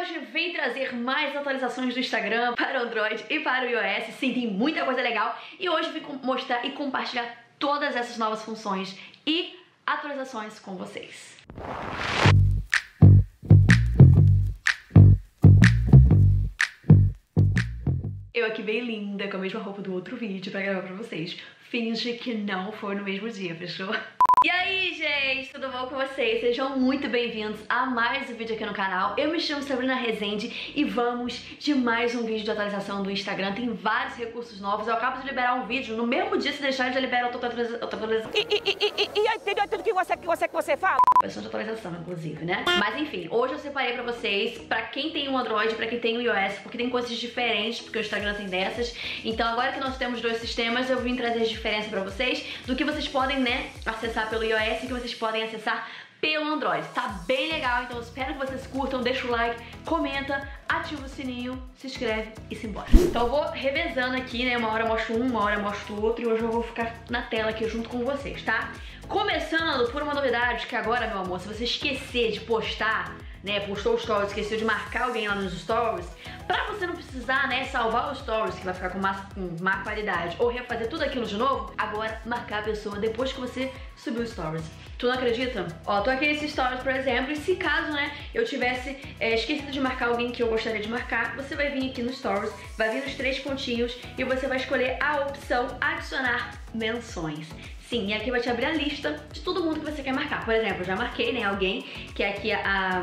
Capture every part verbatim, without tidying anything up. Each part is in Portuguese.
hoje vem trazer mais atualizações do Instagram para o Android e para o iOS. Sim, tem muita coisa legal. E hoje vim mostrar e compartilhar todas essas novas funções e atualizações com vocês. Eu aqui bem linda, com a mesma roupa do outro vídeo pra gravar pra vocês. Finge que não foi no mesmo dia, fechou? E aí, gente, tudo bom com vocês? Sejam muito bem-vindos a mais um vídeo aqui no canal. Eu me chamo Sabrina Rezende e vamos de mais um vídeo de atualização do Instagram. Tem vários recursos novos. Eu acabo de liberar um vídeo, no mesmo dia, se deixar, eu já libero outra atualização. E, e, e, e, e entendeu tudo que você, que, você, que você fala? Versão de atualização, inclusive, né? Mas enfim, hoje eu separei pra vocês, pra quem tem um Android, pra quem tem um iOS, porque tem coisas diferentes, porque o Instagram tem dessas. Então agora que nós temos dois sistemas, eu vim trazer as diferenças pra vocês, do que vocês podem, né, acessar pelo iOS e que vocês podem acessar pelo Android. Tá bem legal, então eu espero que vocês curtam, deixa o like, comenta, ativa o sininho, se inscreve e simbora. Então eu vou revezando aqui, né, uma hora eu mostro um, uma hora eu mostro o outro, e hoje eu vou ficar na tela aqui junto com vocês, tá? Começando por uma novidade que agora, meu amor, se você esquecer de postar, né, postou o stories, esqueceu de marcar alguém lá nos stories, pra você não precisar, né, salvar os stories, que vai ficar com má, com má qualidade, ou refazer tudo aquilo de novo, agora marcar a pessoa depois que você subiu os stories. Tu não acredita? Ó, tô aqui nesse stories, por exemplo, e se caso, né, eu tivesse é, esquecido de marcar alguém que eu gostaria de marcar, você vai vir aqui no stories, vai vir nos três pontinhos e você vai escolher a opção adicionar menções. Sim, e aqui vai te abrir a lista de todo mundo que você quer marcar. Por exemplo, eu já marquei, né, alguém, que é aqui a...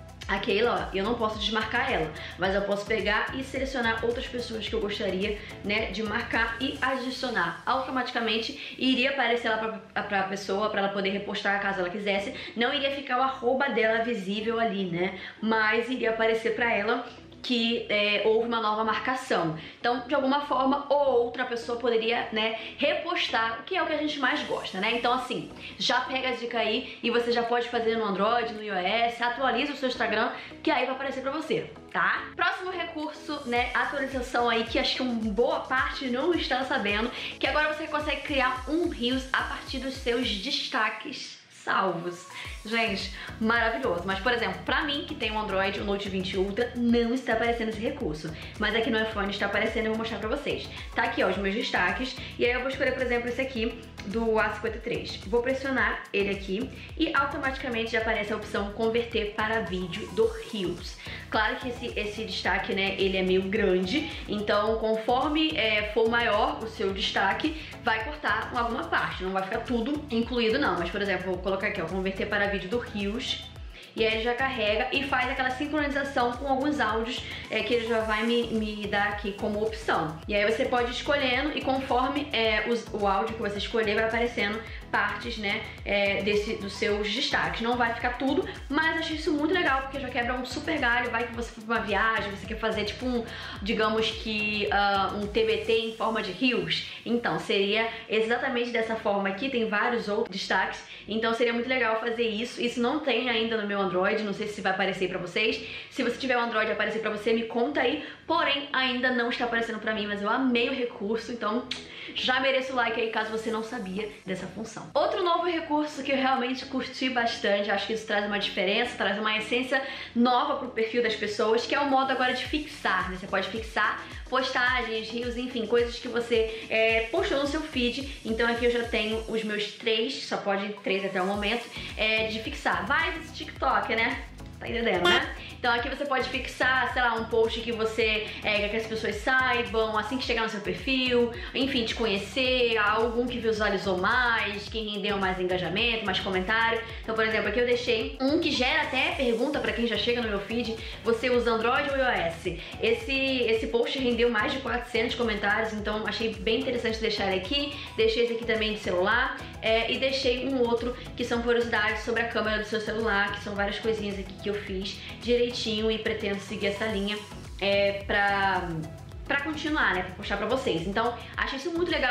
a Keila, ó, eu não posso desmarcar ela, mas eu posso pegar e selecionar outras pessoas que eu gostaria, né, de marcar e adicionar. Automaticamente iria aparecer lá pra, pra pessoa, pra ela poder repostar caso ela quisesse. Não iria ficar o arroba dela visível ali, né, mas iria aparecer pra ela que é, houve uma nova marcação. Então, de alguma forma ou outra, a pessoa poderia, né, repostar, o que é o que a gente mais gosta, né? Então, assim, já pega a dica aí e você já pode fazer no Android, no iOS, atualiza o seu Instagram, que aí vai aparecer pra você, tá? Próximo recurso, né, atualização aí, que acho que uma boa parte não está sabendo, que agora você consegue criar um Reels a partir dos seus destaques salvos. Gente, maravilhoso. Mas, por exemplo, pra mim, que tem um Android, o Note vinte Ultra, não está aparecendo esse recurso. Mas aqui no iPhone está aparecendo e eu vou mostrar pra vocês. Tá aqui, ó, os meus destaques. E aí eu vou escolher, por exemplo, esse aqui do A cinquenta e três. Vou pressionar ele aqui e automaticamente já aparece a opção converter para vídeo do Reels. Claro que esse, esse destaque, né, ele é meio grande, então conforme é, for maior o seu destaque, vai cortar alguma parte, não vai ficar tudo incluído não. Mas, por exemplo, vou colocar aqui, ó, converter para vídeo do Reels. E aí ele já carrega e faz aquela sincronização com alguns áudios é, que ele já vai me, me dar aqui como opção. E aí você pode ir escolhendo e conforme é, os, o áudio que você escolher vai aparecendo partes, né, é, desse, dos seus destaques. Não vai ficar tudo, mas achei isso muito legal porque já quebra um super galho. Vai que você for pra uma viagem, você quer fazer tipo um, digamos que uh, um T B T em forma de Reels. Então seria exatamente dessa forma aqui, tem vários outros destaques. Então seria muito legal fazer isso. Isso não tem ainda no meu Android, não sei se vai aparecer pra vocês. Se você tiver um Android e aparecer pra você, me conta aí. Porém, ainda não está aparecendo pra mim, mas eu amei o recurso, então já mereço o like aí caso você não sabia dessa função. Outro novo recurso que eu realmente curti bastante, acho que isso traz uma diferença, traz uma essência nova pro perfil das pessoas, que é o modo agora de fixar, né? Você pode fixar postagens, reels, enfim, coisas que você é, postou no seu feed. Então aqui eu já tenho os meus três, só pode três até o momento, é, de fixar. Vai desse TikTok, né? Tá entendendo, né? Então aqui você pode fixar, sei lá, um post que você é, quer que as pessoas saibam, assim que chegar no seu perfil, enfim, te conhecer, algum que visualizou mais, que rendeu mais engajamento, mais comentário. Então, por exemplo, aqui eu deixei um que gera até pergunta pra quem já chega no meu feed, você usa Android ou iOS? Esse, esse post rendeu mais de quatrocentos comentários, então achei bem interessante deixar ele aqui. Deixei esse aqui também de celular é, e deixei um outro que são curiosidades sobre a câmera do seu celular, que são várias coisinhas aqui que eu fiz direitinho e pretendo seguir essa linha é, pra, pra continuar, né, pra postar pra vocês. Então, achei isso muito legal,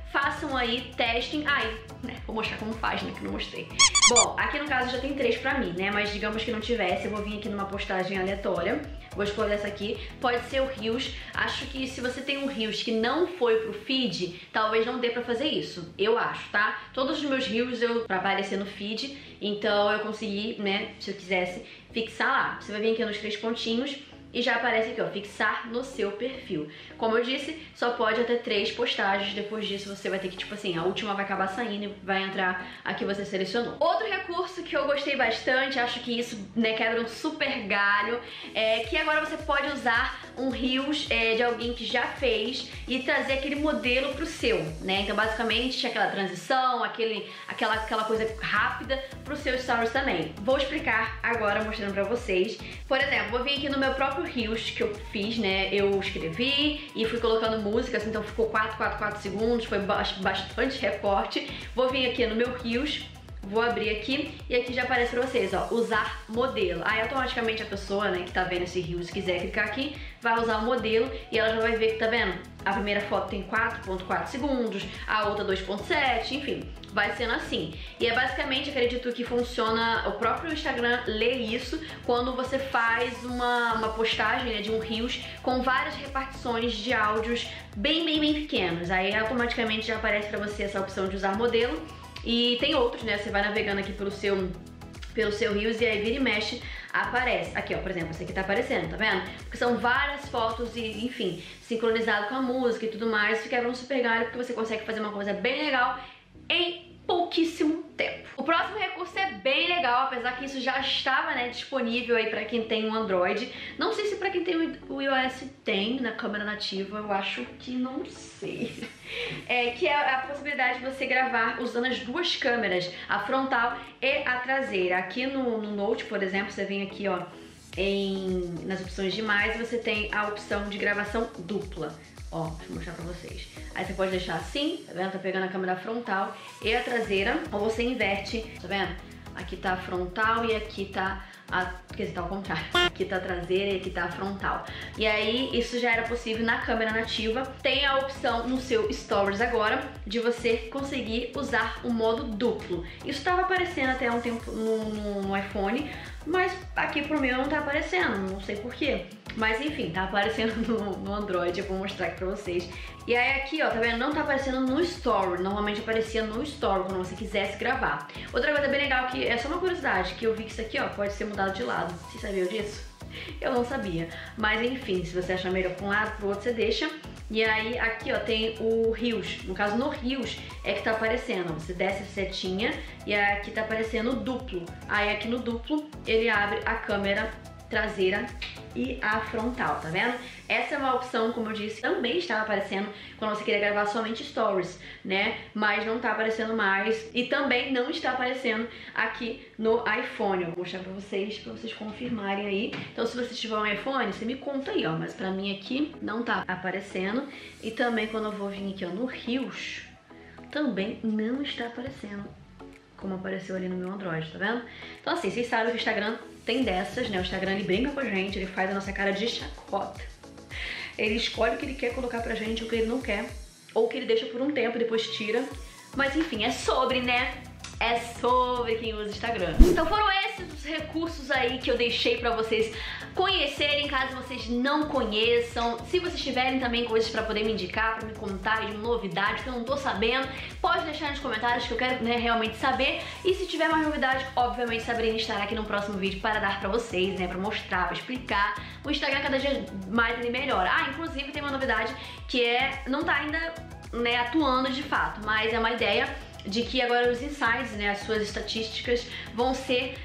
façam aí, testem. Ai, né, vou mostrar como faz, né, que não mostrei. Bom, aqui no caso já tem três pra mim, né, mas digamos que não tivesse, eu vou vir aqui numa postagem aleatória. Vou escolher essa aqui, pode ser o Reels. Acho que se você tem um Reels que não foi pro feed, talvez não dê pra fazer isso, eu acho, tá? Todos os meus Reels eu pra aparecer no feed, então eu consegui, né, se eu quisesse, fixar lá. Você vai vir aqui nos três pontinhos e já aparece aqui, ó, fixar no seu perfil. Como eu disse, só pode até três postagens. Depois disso você vai ter que, tipo assim, a última vai acabar saindo e vai entrar a que você selecionou. Outro recurso que eu gostei bastante, acho que isso, né, quebra um super galho, é que agora você pode usar um Reels é, de alguém que já fez e trazer aquele modelo pro seu, né? Então basicamente aquela transição, aquele, aquela, aquela coisa rápida pro seu Stories também. Vou explicar agora mostrando pra vocês. Por exemplo, vou vir aqui no meu próprio Reels que eu fiz, né? Eu escrevi e fui colocando músicas, então ficou quatro, quatro, quatro segundos, foi bastante recorte. Vou vir aqui no meu Reels, vou abrir aqui e aqui já aparece pra vocês, ó, usar modelo. Aí automaticamente a pessoa, né, que tá vendo esse Reels, quiser clicar aqui, vai usar o modelo e ela já vai ver que, tá vendo? A primeira foto tem quatro ponto quatro segundos, a outra dois ponto sete, enfim, vai sendo assim. E é basicamente, acredito que funciona, o próprio Instagram lê isso quando você faz uma, uma postagem, né, de um Reels com várias repartições de áudios bem, bem, bem pequenos. Aí automaticamente já aparece pra você essa opção de usar modelo. E tem outros, né? Você vai navegando aqui pelo seu, pelo seu Reels e aí vira e mexe, aparece. Aqui, ó, por exemplo, esse aqui tá aparecendo, tá vendo? Porque são várias fotos e, enfim, sincronizado com a música e tudo mais. Isso quebra um super galho porque você consegue fazer uma coisa bem legal em pouquíssimo tempo. O próximo recurso é bem legal, apesar que isso já estava, né, disponível aí pra quem tem um Android. Não sei se pra quem tem o iOS tem na câmera nativa, eu acho que não sei. É, que é a possibilidade de você gravar usando as duas câmeras, a frontal e a traseira. Aqui no, no Note, por exemplo, você vem aqui, ó, em, nas opções de mais, você tem a opção de gravação dupla. Ó, deixa eu mostrar pra vocês. Aí você pode deixar assim, tá vendo? Tá pegando a câmera frontal e a traseira, ou você inverte, tá vendo? Aqui tá a frontal e aqui tá a... quer dizer, tá ao contrário. Aqui tá a traseira e aqui tá a frontal. E aí, isso já era possível na câmera nativa. Tem a opção no seu Stories agora de você conseguir usar o modo duplo. Isso tava aparecendo até há um tempo no, no, no iPhone, mas aqui pro meu não tá aparecendo, não sei porquê. Mas enfim, tá aparecendo no, no Android, eu vou mostrar aqui pra vocês. E aí aqui, ó, tá vendo? Não tá aparecendo no Story, normalmente aparecia no Story quando você quisesse gravar. Outra coisa bem legal que é só uma curiosidade, que eu vi que isso aqui, ó, pode ser mudado de lado. Vocês sabiam disso? Eu não sabia. Mas enfim, se você achar melhor pra um lado, pro outro você deixa. E aí aqui, ó, tem o Reels. No caso, no Reels é que tá aparecendo. Você desce a setinha e aqui tá aparecendo o duplo. Aí aqui no duplo, ele abre a câmera traseira e a frontal, tá vendo? Essa é uma opção, como eu disse, também estava aparecendo quando você queria gravar somente stories, né? Mas não tá aparecendo mais e também não está aparecendo aqui no iPhone. Eu vou mostrar pra vocês, pra vocês confirmarem aí. Então, se você tiver um iPhone, você me conta aí, ó. Mas pra mim aqui não tá aparecendo. E também quando eu vou vir aqui, ó, no Reels, também não está aparecendo como apareceu ali no meu Android, tá vendo? Então assim, vocês sabem que o Instagram tem dessas, né? O Instagram, ele brinca com a gente, ele faz a nossa cara de chacota. Ele escolhe o que ele quer colocar pra gente, o que ele não quer, ou o que ele deixa por um tempo e depois tira. Mas enfim, é sobre, né? É sobre quem usa Instagram. Então foram esses os recursos aí que eu deixei pra vocês conhecerem, caso vocês não conheçam. Se vocês tiverem também coisas pra poder me indicar, pra me contar de novidades que eu não tô sabendo, pode deixar nos comentários que eu quero, né, realmente saber. E se tiver mais novidade, obviamente Sabrina estará aqui no próximo vídeo para dar pra vocês, né, pra mostrar, pra explicar. O Instagram cada dia mais ele melhora. Ah, inclusive tem uma novidade que é, não tá ainda, né, atuando de fato, mas é uma ideia de que agora os insights, né, as suas estatísticas vão ser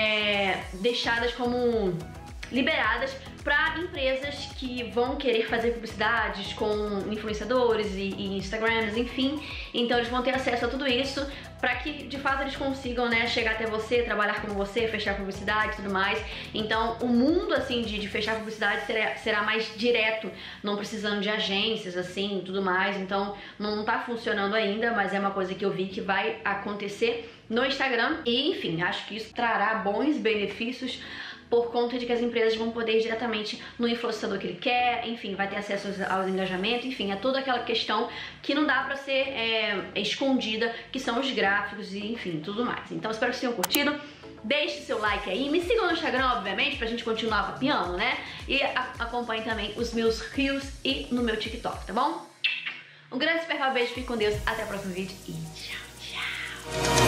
é, deixadas como liberadas para empresas que vão querer fazer publicidades com influenciadores e, e Instagrams, enfim. Então eles vão ter acesso a tudo isso para que de fato eles consigam, né, chegar até você, trabalhar com você, fechar publicidade e tudo mais. Então o mundo assim de, de fechar publicidade será, será mais direto, não precisando de agências assim e tudo mais. Então não tá funcionando ainda, mas é uma coisa que eu vi que vai acontecer no Instagram. E enfim, acho que isso trará bons benefícios por conta de que as empresas vão poder ir diretamente no influenciador que ele quer, enfim, vai ter acesso aos, aos engajamentos, enfim, é toda aquela questão que não dá pra ser é, escondida, que são os gráficos e, enfim, tudo mais. Então, espero que vocês tenham curtido. Deixe seu like aí, me sigam no Instagram, obviamente, pra gente continuar papiando, né? E acompanhe também os meus reels e no meu TikTok, tá bom? Um grande super beijo, fique com Deus, até o próximo vídeo e tchau, tchau!